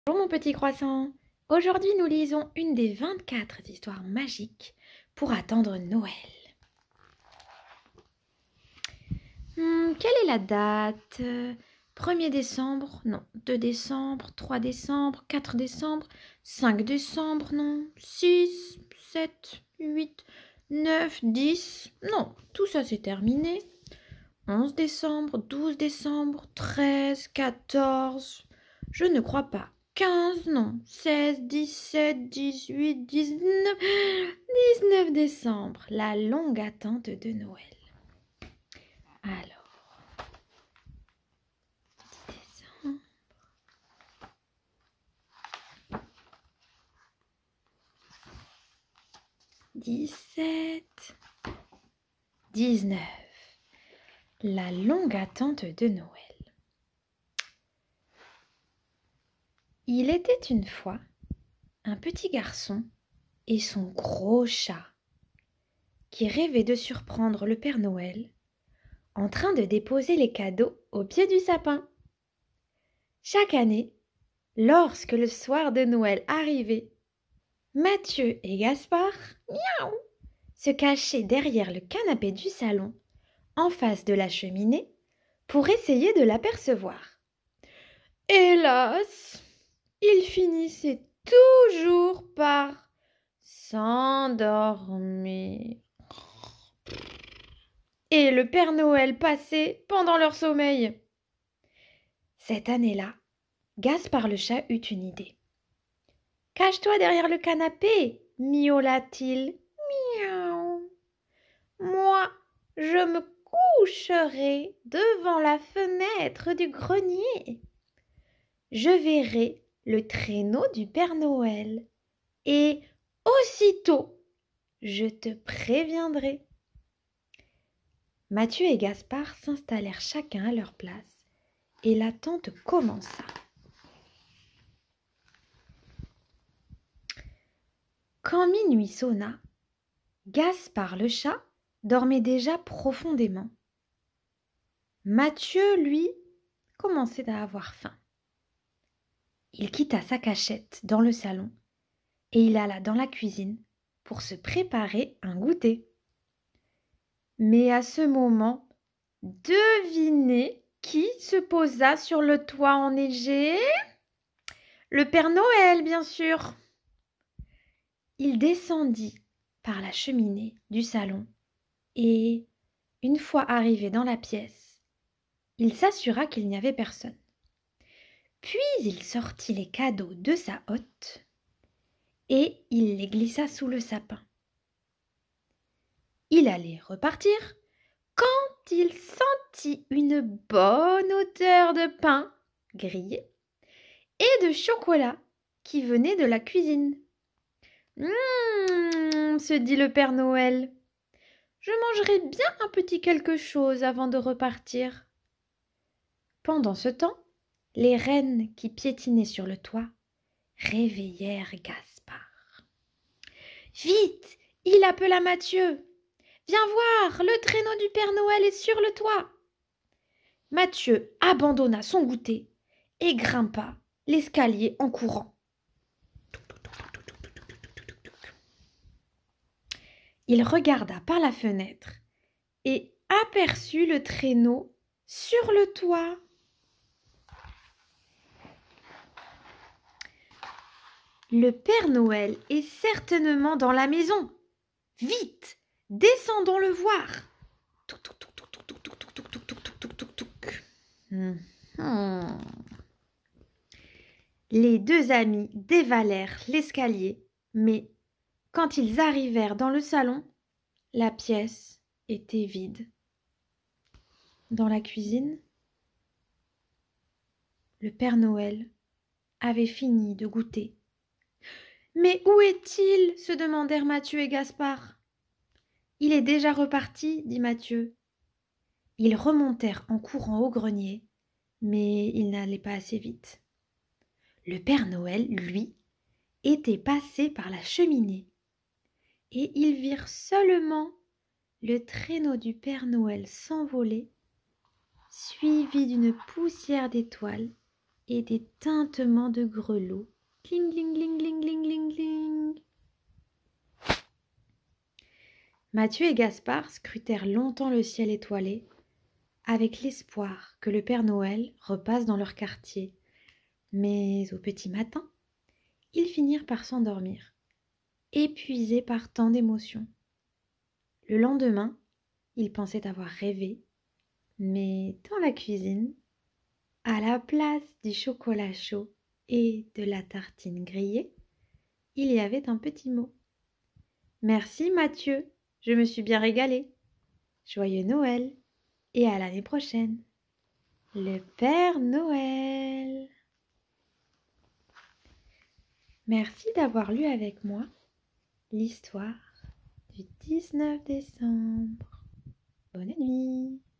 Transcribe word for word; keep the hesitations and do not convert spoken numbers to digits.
Bonjour mon petit croissant. Aujourd'hui nous lisons une des vingt-quatre histoires magiques pour attendre Noël. Hmm, quelle est la date? Premier décembre? Non. deux décembre? trois décembre? quatre décembre? cinq décembre? Non. six, sept, huit, neuf, dix? Non, tout ça c'est terminé. onze décembre? douze décembre? treize? quatorze? Je ne crois pas. quinze, non. seize, dix-sept, dix-huit, dix-neuf, dix-neuf décembre. La longue attente de Noël. Alors, décembre. dix-sept, dix-neuf. La longue attente de Noël. Il était une fois un petit garçon et son gros chat qui rêvait de surprendre le Père Noël en train de déposer les cadeaux au pied du sapin. Chaque année, lorsque le soir de Noël arrivait, Mathieu et Gaspard, miaou, se cachaient derrière le canapé du salon, en face de la cheminée, pour essayer de l'apercevoir. Hélas, ils finissaient toujours par s'endormir. Et le Père Noël passait pendant leur sommeil. Cette année-là, Gaspard le chat eut une idée. « Cache-toi derrière le canapé, miaula-t-il. Miaou. Moi, je me coucherai devant la fenêtre du grenier. Je verrai le traîneau du Père Noël et aussitôt, je te préviendrai. » Mathieu et Gaspard s'installèrent chacun à leur place et l'attente commença. Quand minuit sonna, Gaspard le chat dormait déjà profondément. Mathieu, lui, commençait à avoir faim. Il quitta sa cachette dans le salon et il alla dans la cuisine pour se préparer un goûter. Mais à ce moment, devinez qui se posa sur le toit enneigé? Le Père Noël, bien sûr. Il descendit par la cheminée du salon et, une fois arrivé dans la pièce, il s'assura qu'il n'y avait personne. Puis il sortit les cadeaux de sa hotte et il les glissa sous le sapin. Il allait repartir quand il sentit une bonne odeur de pain grillé et de chocolat qui venait de la cuisine. Mmh, se dit le Père Noël. Je mangerai bien un petit quelque chose avant de repartir. Pendant ce temps, les rennes qui piétinaient sur le toit réveillèrent Gaspard. Vite, il appela Mathieu. Viens voir, le traîneau du Père Noël est sur le toit. Mathieu abandonna son goûter et grimpa l'escalier en courant. Il regarda par la fenêtre et aperçut le traîneau sur le toit. Le Père Noël est certainement dans la maison. Vite, descendons le voir. Les deux amis dévalèrent l'escalier, mais quand ils arrivèrent dans le salon, la pièce était vide. Dans la cuisine, le Père Noël avait fini de goûter. « Mais où est-il » se demandèrent Mathieu et Gaspard. « Il est déjà reparti, » dit Mathieu. Ils remontèrent en courant au grenier, mais ils n'allaient pas assez vite. Le Père Noël, lui, était passé par la cheminée, et ils virent seulement le traîneau du Père Noël s'envoler, suivi d'une poussière d'étoiles et des tintements de grelots. Cling, cling, cling, cling, cling, cling, cling. Mathieu et Gaspard scrutèrent longtemps le ciel étoilé, avec l'espoir que le Père Noël repasse dans leur quartier. Mais au petit matin, ils finirent par s'endormir, épuisés par tant d'émotions. Le lendemain, ils pensaient avoir rêvé, mais dans la cuisine, à la place du chocolat chaud et de la tartine grillée, il y avait un petit mot. « Merci Mathieu, je me suis bien régalée. Joyeux Noël et à l'année prochaine. Le Père Noël !» Merci d'avoir lu avec moi l'histoire du dix-neuf décembre. Bonne nuit.